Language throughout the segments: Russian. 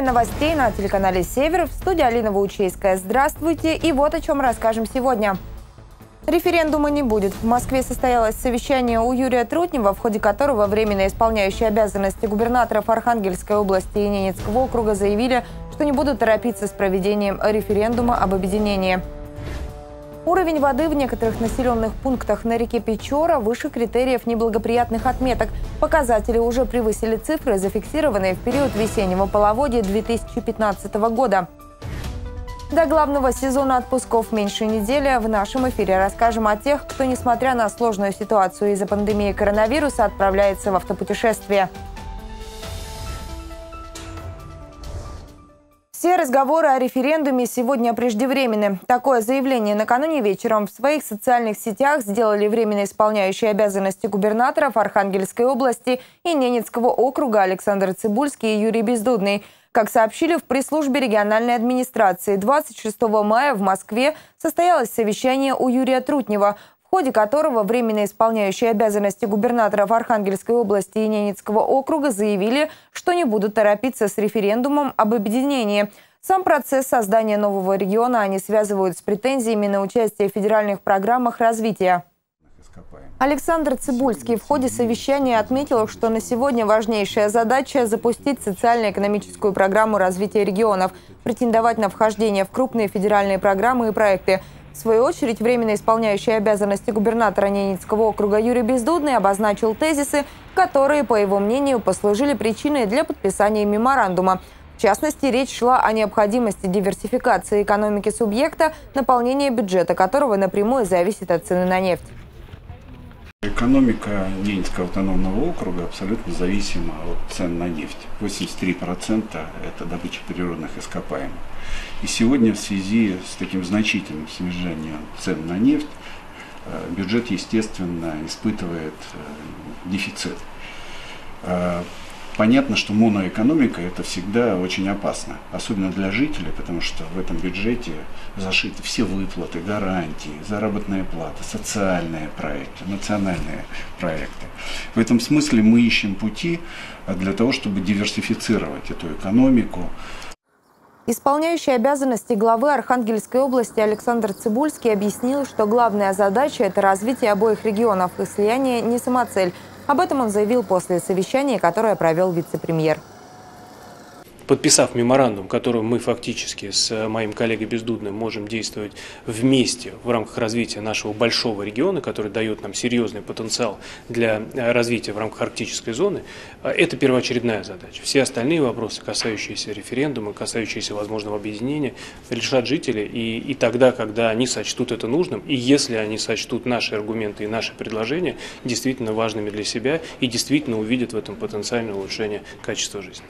Время новостей на телеканале «Север». В студии Алина Ваучейская. Здравствуйте. И вот о чем расскажем сегодня. Референдума не будет. В Москве состоялось совещание у Юрия Трутнева, в ходе которого временно исполняющие обязанности губернаторов Архангельской области и Ненецкого округа заявили, что не будут торопиться с проведением референдума об объединении. Уровень воды в некоторых населенных пунктах на реке Печора выше критериев неблагоприятных отметок. Показатели уже превысили цифры, зафиксированные в период весеннего половодья 2015 года. До главного сезона отпусков меньше недели. В нашем эфире расскажем о тех, кто, несмотря на сложную ситуацию из-за пандемии коронавируса, отправляется в автопутешествие. Все разговоры о референдуме сегодня преждевременны. Такое заявление накануне вечером в своих социальных сетях сделали временно исполняющие обязанности губернаторов Архангельской области и Ненецкого округа Александр Цибульский и Юрий Бездудный. Как сообщили в пресс-службе региональной администрации, 26 мая в Москве состоялось совещание у Юрия Трутнева, в ходе которого временно исполняющие обязанности губернаторов Архангельской области и Ненецкого округа заявили, что не будут торопиться с референдумом об объединении. Сам процесс создания нового региона они связывают с претензиями на участие в федеральных программах развития. Александр Цибульский в ходе совещания отметил, что на сегодня важнейшая задача – запустить социально-экономическую программу развития регионов, претендовать на вхождение в крупные федеральные программы и проекты. В свою очередь, временно исполняющий обязанности губернатора Ненецкого округа Юрий Бездудный обозначил тезисы, которые, по его мнению, послужили причиной для подписания меморандума. В частности, речь шла о необходимости диверсификации экономики субъекта, наполнения бюджета которого напрямую зависит от цены на нефть. Экономика Ненецкого автономного округа абсолютно зависима от цен на нефть. 83% это добыча природных ископаемых. И сегодня в связи с таким значительным снижением цен на нефть бюджет, естественно, испытывает дефицит. Понятно, что моноэкономика – это всегда очень опасно, особенно для жителей, потому что в этом бюджете зашиты все выплаты, гарантии, заработная плата, социальные проекты, национальные проекты. В этом смысле мы ищем пути для того, чтобы диверсифицировать эту экономику. Исполняющий обязанности главы Архангельской области Александр Цибульский объяснил, что главная задача – это развитие обоих регионов, и слияние не самоцель. Об этом он заявил после совещания, которое провел вице-премьер. Подписав меморандум, которым мы фактически с моим коллегой Бездудным можем действовать вместе в рамках развития нашего большого региона, который дает нам серьезный потенциал для развития в рамках арктической зоны, это первоочередная задача. Все остальные вопросы, касающиеся референдума, касающиеся возможного объединения, решат жители и тогда, когда они сочтут это нужным, и если они сочтут наши аргументы и наши предложения действительно важными для себя и действительно увидят в этом потенциальное улучшение качества жизни.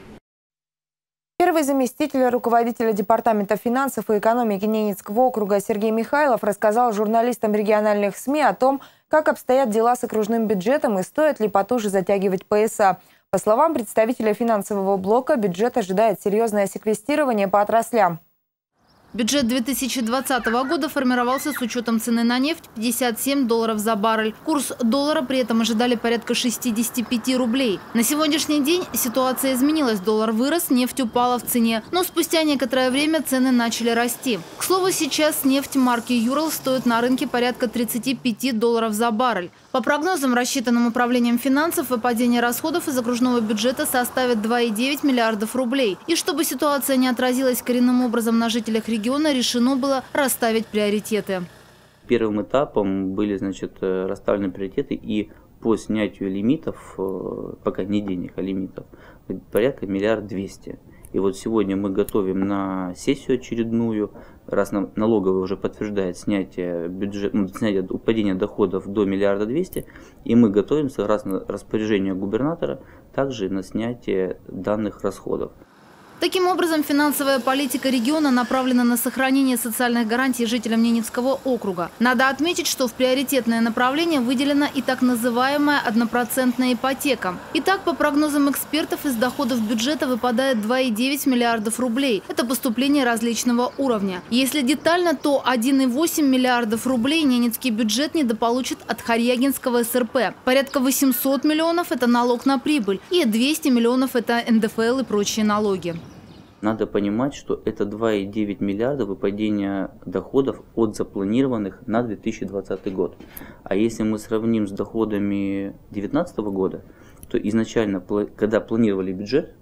Первый заместитель руководителя Департамента финансов и экономики Ненецкого округа Сергей Михайлов рассказал журналистам региональных СМИ о том, как обстоят дела с окружным бюджетом и стоит ли потуже затягивать пояса. По словам представителя финансового блока, бюджет ожидает серьезное секвестирование по отраслям. Бюджет 2020 года формировался с учетом цены на нефть 57 долларов за баррель. Курс доллара при этом ожидали порядка 65 рублей. На сегодняшний день ситуация изменилась. Доллар вырос, нефть упала в цене. Но спустя некоторое время цены начали расти. К слову, сейчас нефть марки «Юрал» стоит на рынке порядка 35 долларов за баррель. По прогнозам, рассчитанным управлением финансов, выпадение расходов из окружного бюджета составит 2,9 миллиардов рублей. И чтобы ситуация не отразилась коренным образом на жителях региона, решено было расставить приоритеты. Первым этапом были, расставлены приоритеты и по снятию лимитов, пока не денег, а лимитов, порядка 1 200 000 000. И вот сегодня мы готовим на сессию очередную, раз налоговая уже подтверждает снятие падение доходов до 1 200 000 000, и мы готовим, согласно распоряжению губернатора, также на снятие данных расходов. Таким образом, финансовая политика региона направлена на сохранение социальных гарантий жителям Ненецкого округа. Надо отметить, что в приоритетное направление выделена и так называемая 1% ипотека. Итак, по прогнозам экспертов, из доходов бюджета выпадает 2,9 миллиардов рублей. Это поступление различного уровня. Если детально, то 1,8 миллиардов рублей Ненецкий бюджет недополучит от Харьягинского СРП. Порядка 800 миллионов – это налог на прибыль, и 200 миллионов – это НДФЛ и прочие налоги. Надо понимать, что это 2,9 миллиарда выпадения доходов от запланированных на 2020 год. А если мы сравним с доходами 2019 года, то изначально, когда планировали бюджет,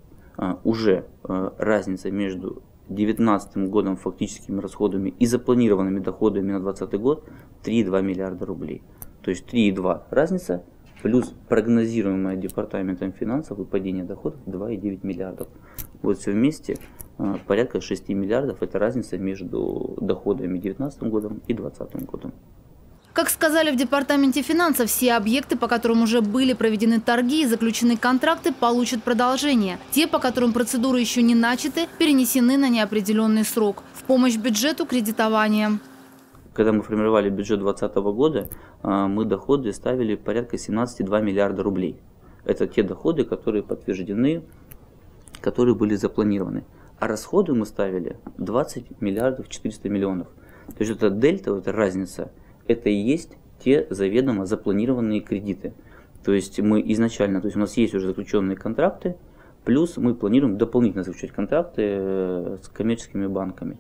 уже разница между 2019 годом фактическими расходами и запланированными доходами на 2020 год 3,2 миллиарда рублей. То есть 3,2 разница плюс прогнозируемое департаментом финансов выпадение доходов 2,9 миллиардов. Вот все вместе порядка 6 миллиардов – это разница между доходами 2019 годом и 2020 годом. Как сказали в департаменте финансов, все объекты, по которым уже были проведены торги и заключены контракты, получат продолжение. Те, по которым процедуры еще не начаты, перенесены на неопределенный срок. В помощь бюджету кредитования. Когда мы формировали бюджет 2020 года, мы доходы ставили порядка 17,2 миллиарда рублей. Это те доходы, которые подтверждены, которые были запланированы. А расходы мы ставили 20 миллиардов 400 миллионов. То есть это дельта, это разница, это и есть те заведомо запланированные кредиты. То есть мы изначально, то есть у нас есть уже заключенные контракты, плюс мы планируем дополнительно заключать контракты с коммерческими банками.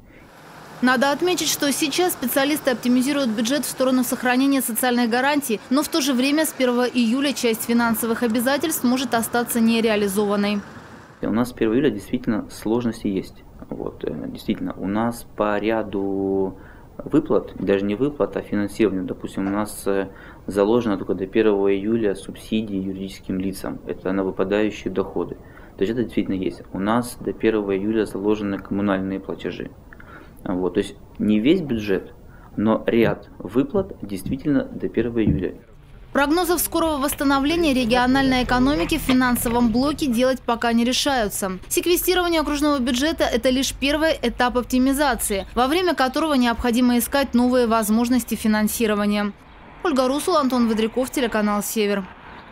Надо отметить, что сейчас специалисты оптимизируют бюджет в сторону сохранения социальных гарантий, но в то же время с 1 июля часть финансовых обязательств может остаться нереализованной. У нас с 1 июля действительно сложности есть. Вот, действительно, у нас по ряду выплат, даже не выплат, а финансирования, допустим, у нас заложено только до 1 июля субсидии юридическим лицам, это на выпадающие доходы. То есть это действительно есть. У нас до 1 июля заложены коммунальные платежи. Вот, то есть не весь бюджет, но ряд выплат действительно до 1 июля. Прогнозов скорого восстановления региональной экономики в финансовом блоке делать пока не решаются. Секвестирование окружного бюджета – это лишь первый этап оптимизации, во время которого необходимо искать новые возможности финансирования. Ольга Русул, Антон Водряков, телеканал «Север».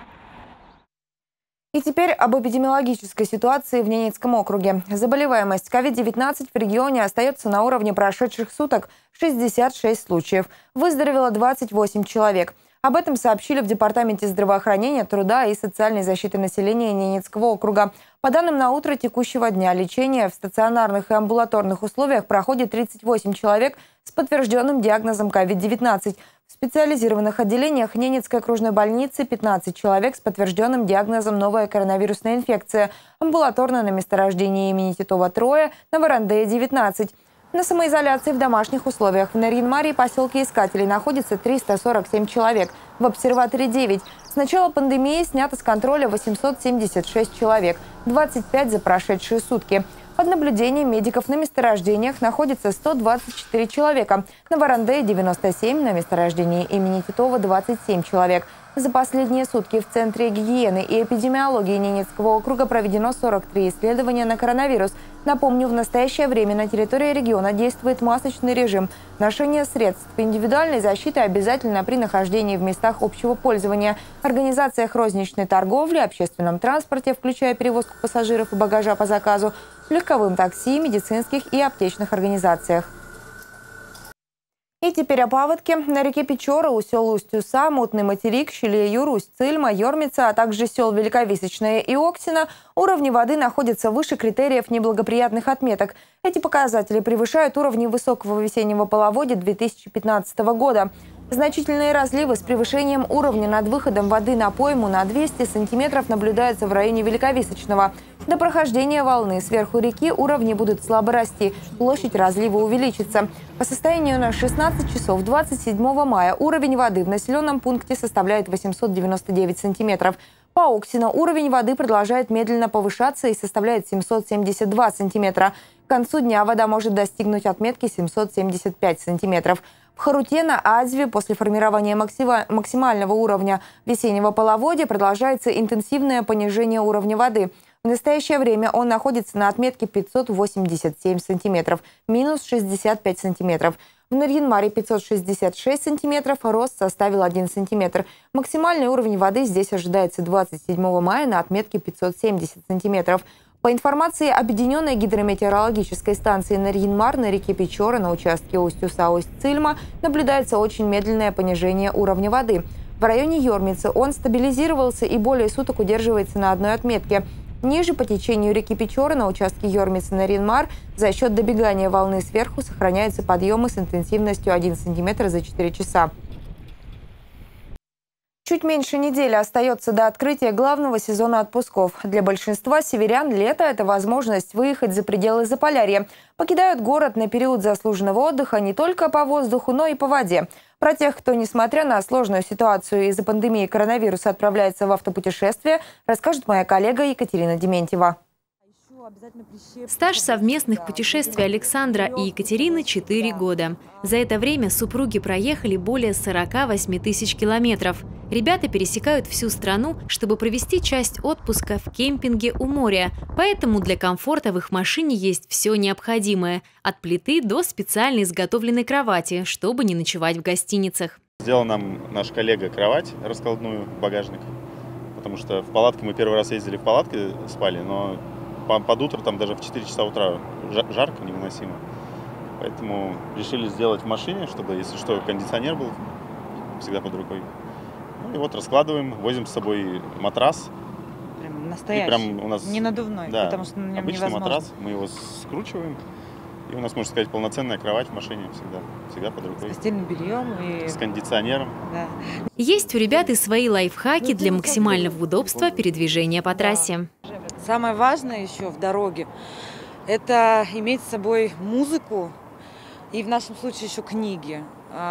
И теперь об эпидемиологической ситуации в Ненецком округе. Заболеваемость COVID-19 в регионе остается на уровне прошедших суток – 66 случаев. Выздоровело 28 человек. Об этом сообщили в Департаменте здравоохранения, труда и социальной защиты населения Ненецкого округа. По данным на утро текущего дня, лечение в стационарных и амбулаторных условиях проходит 38 человек с подтвержденным диагнозом COVID-19. В специализированных отделениях Ненецкой окружной больницы 15 человек с подтвержденным диагнозом новая коронавирусная инфекция. Амбулаторно на месторождении имени Титова 3, на Варандее 19. На самоизоляции в домашних условиях в Нарьян-Маре и поселке Искателей находится 347 человек, в обсерваторе 9. С начала пандемии снято с контроля 876 человек, 25 за прошедшие сутки. Под наблюдением медиков на месторождениях находится 124 человека, на Варандее 97, на месторождении имени Титова 27 человек. За последние сутки в Центре гигиены и эпидемиологии Ненецкого округа проведено 43 исследования на коронавирус. Напомню, в настоящее время на территории региона действует масочный режим. Ношение средств индивидуальной защиты обязательно при нахождении в местах общего пользования, организациях розничной торговли, общественном транспорте, включая перевозку пассажиров и багажа по заказу, легковым такси, медицинских и аптечных организациях. И теперь о паводке. На реке Печора у сел Усть-Уса, Мутный материк, Щелеюр, Усть-Цильма, Йормица, а также сел Великовисочное и Оксино уровни воды находятся выше критериев неблагоприятных отметок. Эти показатели превышают уровни высокого весеннего половодья 2015 года. Значительные разливы с превышением уровня над выходом воды на пойму на 200 сантиметров наблюдаются в районе Великовисочного. До прохождения волны сверху реки уровни будут слабо расти, площадь разлива увеличится. По состоянию на 16 часов 27 мая уровень воды в населенном пункте составляет 899 сантиметров. По Оксино уровень воды продолжает медленно повышаться и составляет 772 сантиметра. К концу дня вода может достигнуть отметки 775 сантиметров. В Харуте на Адзве после формирования максимального уровня весеннего половодья продолжается интенсивное понижение уровня воды. В настоящее время он находится на отметке 587 сантиметров, минус 65 сантиметров. В Нарьян-Маре 566 сантиметров, рост составил 1 сантиметр. Максимальный уровень воды здесь ожидается 27 мая на отметке 570 сантиметров. По информации Объединенной гидрометеорологической станции Нарьян-Мар, на реке Печора на участке Усть-Уса, Усть-Цильма наблюдается очень медленное понижение уровня воды. В районе Йормицы он стабилизировался и более суток удерживается на одной отметке. Ниже по течению реки Печора на участке Йормицы-Наринмар за счет добегания волны сверху сохраняются подъемы с интенсивностью 1 см за 4 часа. Чуть меньше недели остается до открытия главного сезона отпусков. Для большинства северян лето – это возможность выехать за пределы Заполярья. Покидают город на период заслуженного отдыха не только по воздуху, но и по воде. Про тех, кто, несмотря на сложную ситуацию из-за пандемии коронавируса, отправляется в автопутешествие, расскажет моя коллега Екатерина Дементьева. Стаж совместных путешествий Александра и Екатерины – 4 года. За это время супруги проехали более 48 тысяч километров. Ребята пересекают всю страну, чтобы провести часть отпуска в кемпинге у моря. Поэтому для комфорта в их машине есть все необходимое – от плиты до специально изготовленной кровати, чтобы не ночевать в гостиницах. Сделал нам наш коллега кровать раскладную, багажник. Потому что в палатке мы первый раз ездили в палатке, спали, но под утро, там даже в 4 часа утра жарко, невыносимо. Поэтому решили сделать в машине, чтобы, если что, кондиционер был всегда под рукой. Ну и вот раскладываем, возим с собой матрас. Прям настоящий, и прям у нас, не надувной, да, потому что на нем обычный невозможно. матрас, мы его скручиваем. И у нас, можно сказать, полноценная кровать в машине всегда под рукой. С постельным бельем и с кондиционером. Да. Есть у ребят и свои лайфхаки для максимального удобства передвижения по трассе. Самое важное еще в дороге – это иметь с собой музыку и в нашем случае еще книги.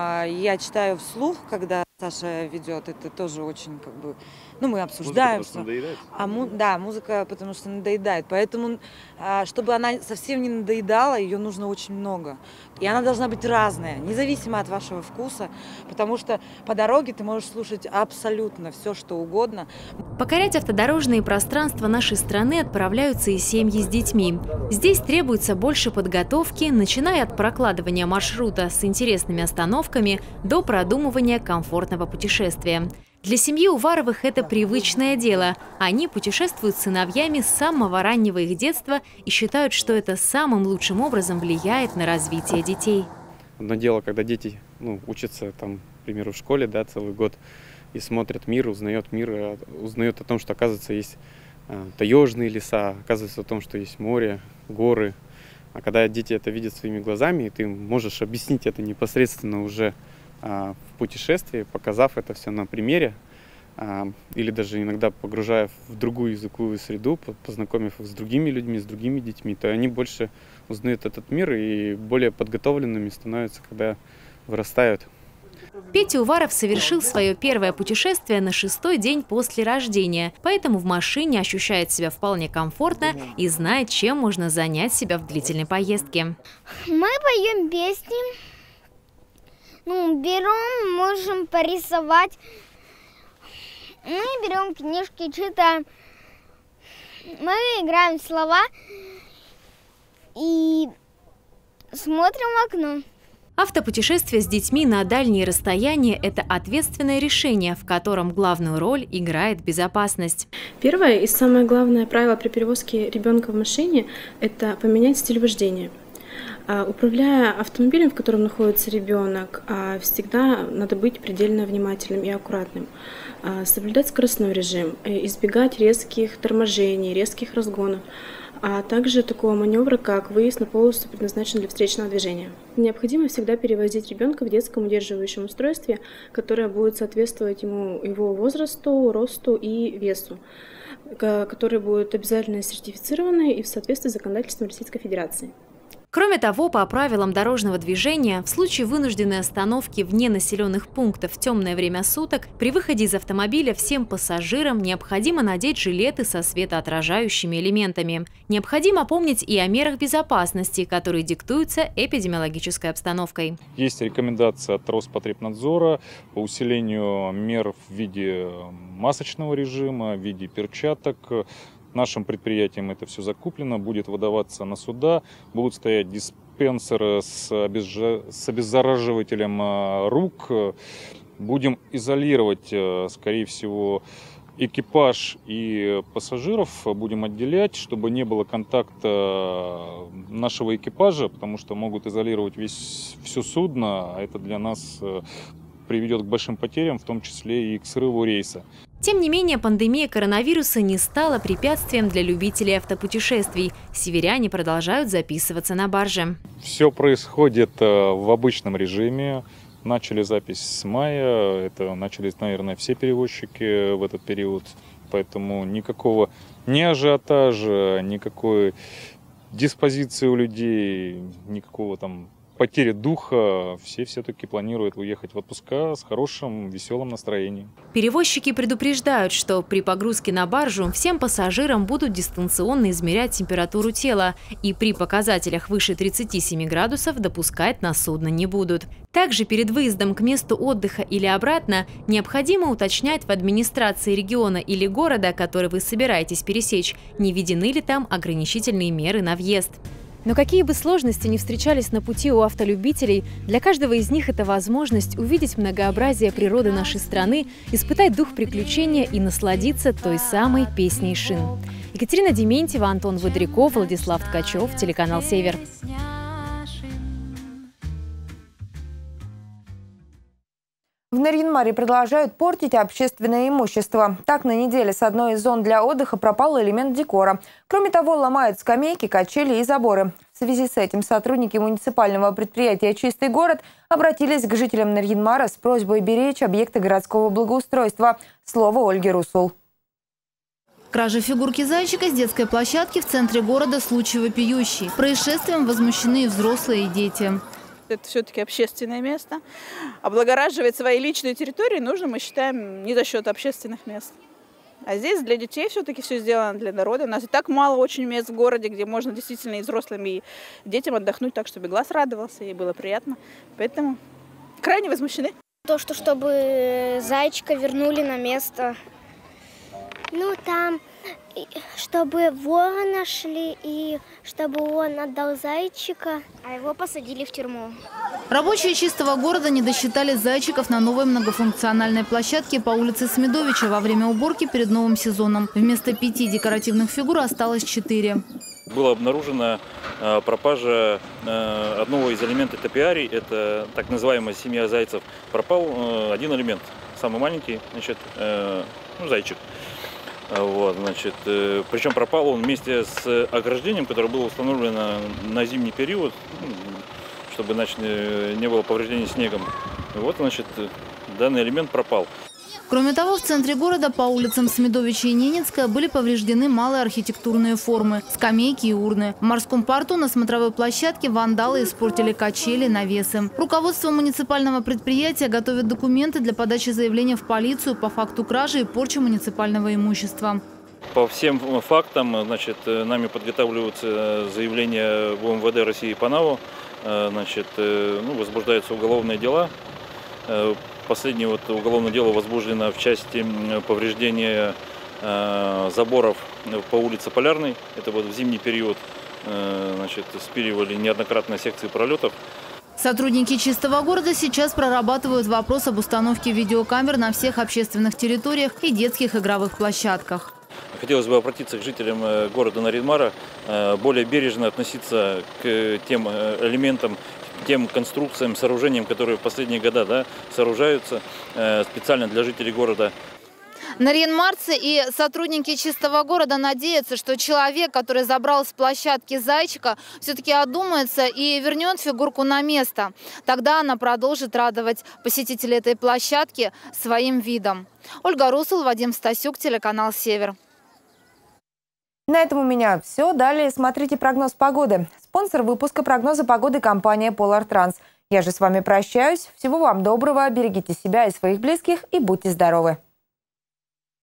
Я читаю вслух, когда Саша ведет, это тоже очень мы обсуждаем. Музыка надоедает? Да, музыка потому что надоедает. Поэтому, чтобы она совсем не надоедала, ее нужно очень много. И она должна быть разная, независимо от вашего вкуса, потому что по дороге ты можешь слушать абсолютно все, что угодно. Покорять автодорожные пространства нашей страны отправляются и семьи с детьми. Здесь требуется больше подготовки, начиная от прокладывания маршрута с интересными остановками до продумывания комфортного путешествия. Для семьи Уваровых это привычное дело. Они путешествуют с сыновьями с самого раннего их детства и считают, что это самым лучшим образом влияет на развитие детей. Одно дело, когда дети учатся, к примеру, в школе, целый год и смотрят мир, узнают о том, что, оказывается, есть таежные леса, оказывается, о том, что есть море, горы. А когда дети это видят своими глазами, и ты можешь объяснить это непосредственно уже в путешествии, показав это все на примере, или даже иногда погружая в другую языковую среду, познакомив их с другими людьми, с другими детьми, то они больше узнают этот мир и более подготовленными становятся, когда вырастают. Петя Уваров совершил свое первое путешествие на 6-й день после рождения, поэтому в машине ощущает себя вполне комфортно и знает, чем можно занять себя в длительной поездке. Мы поем песни. Берем, можем порисовать. Мы берем книжки, читаем. Мы играем в слова и смотрим в окно. Автопутешествие с детьми на дальние расстояния – это ответственное решение, в котором главную роль играет безопасность. Первое и самое главное правило при перевозке ребенка в машине – это поменять стиль вождения. Управляя автомобилем, в котором находится ребенок, всегда надо быть предельно внимательным и аккуратным. Соблюдать скоростной режим, избегать резких торможений, резких разгонов, а также такого маневра, как выезд на полосу, предназначенную для встречного движения. Необходимо всегда перевозить ребенка в детском удерживающем устройстве, которое будет соответствовать его возрасту, росту и весу, которое будет обязательно сертифицировано и в соответствии с законодательством Российской Федерации. Кроме того, по правилам дорожного движения, в случае вынужденной остановки вне населенных пунктов в темное время суток, при выходе из автомобиля всем пассажирам необходимо надеть жилеты со светоотражающими элементами. Необходимо помнить и о мерах безопасности, которые диктуются эпидемиологической обстановкой. Есть рекомендации от Роспотребнадзора по усилению мер в виде масочного режима, в виде перчаток. Нашим предприятием это все закуплено, будет выдаваться на суда, будут стоять диспенсеры с обеззараживателем рук. Будем изолировать, скорее всего, экипаж и пассажиров, будем отделять, чтобы не было контакта нашего экипажа, потому что могут изолировать все судно, а это для нас приведет к большим потерям, в том числе и к срыву рейса. Тем не менее, пандемия коронавируса не стала препятствием для любителей автопутешествий. Северяне продолжают записываться на барже. Все происходит в обычном режиме. Начали запись с мая. Это начали, наверное, все перевозчики в этот период. Поэтому никакого ни ажиотажа, никакой диспозиции у людей, никакого там потери духа. Все все-таки планируют уехать в отпуска с хорошим, веселым настроением. Перевозчики предупреждают, что при погрузке на баржу всем пассажирам будут дистанционно измерять температуру тела и при показателях выше 37 градусов допускать на судно не будут. Также перед выездом к месту отдыха или обратно необходимо уточнять в администрации региона или города, который вы собираетесь пересечь, не введены ли там ограничительные меры на въезд. Но какие бы сложности ни встречались на пути у автолюбителей, для каждого из них это возможность увидеть многообразие природы нашей страны, испытать дух приключения и насладиться той самой песней шин. Екатерина Дементьева, Антон Водряков, Владислав Ткачев, телеканал «Север». В Нарьян-Маре продолжают портить общественное имущество. Так, на неделе с одной из зон для отдыха пропал элемент декора. Кроме того, ломают скамейки, качели и заборы. В связи с этим сотрудники муниципального предприятия «Чистый город» обратились к жителям Нарьян-Мара с просьбой беречь объекты городского благоустройства. Слово Ольги Русул. Кража фигурки зайчика с детской площадки в центре города – случай вопиющий. Происшествием возмущены и взрослые, и дети. Это все-таки общественное место. Облагораживать свои личные территории нужно, мы считаем, не за счет общественных мест. А здесь для детей все-таки все сделано для народа. У нас и так мало очень мест в городе, где можно действительно и взрослым, и детям отдохнуть так, чтобы глаз радовался, и было приятно. Поэтому крайне возмущены. То, что чтобы зайчика вернули на место. Ну, там, чтобы его нашли и чтобы он отдал зайчика, а его посадили в тюрьму. Рабочие «Чистого города» не досчитали зайчиков на новой многофункциональной площадке по улице Смедовича во время уборки перед новым сезоном. Вместо 5 декоративных фигур осталось 4. Была обнаружена пропажа одного из элементов топиарий, это так называемая семья зайцев. Пропал один элемент, самый маленький, значит, зайчик. Вот, значит, причем пропал он вместе с ограждением, которое было установлено на зимний период, чтобы, значит, не было повреждений снегом. И вот, значит, данный элемент пропал. Кроме того, в центре города по улицам Смедовича и Ненецкая были повреждены малые архитектурные формы, скамейки и урны. В морском порту на смотровой площадке вандалы испортили качели, навесы. Руководство муниципального предприятия готовит документы для подачи заявления в полицию по факту кражи и порчи муниципального имущества. По всем фактам, значит, нами подготавливаются заявления в МВД России по НАУ. Значит, возбуждаются уголовные дела. Последнее уголовное дело возбуждено в части повреждения заборов по улице Полярной. Это в зимний период, значит, спиливали неоднократно секции пролетов. Сотрудники «Чистого города» сейчас прорабатывают вопрос об установке видеокамер на всех общественных территориях и детских игровых площадках. Хотелось бы обратиться к жителям города Нарьян-Мара, более бережно относиться к тем элементам, тем конструкциям, сооружениям, которые в последние годы сооружаются специально для жителей города. Нарьян-марцы и сотрудники «Чистого города» надеются, что человек, который забрал с площадки зайчика, все-таки одумается и вернет фигурку на место. Тогда она продолжит радовать посетителей этой площадки своим видом. Ольга Русул, Вадим Стасюк, телеканал «Север». На этом у меня все. Далее смотрите прогноз погоды. Спонсор выпуска прогноза погоды — компания Polar Trans. Я же с вами прощаюсь. Всего вам доброго, берегите себя и своих близких и будьте здоровы.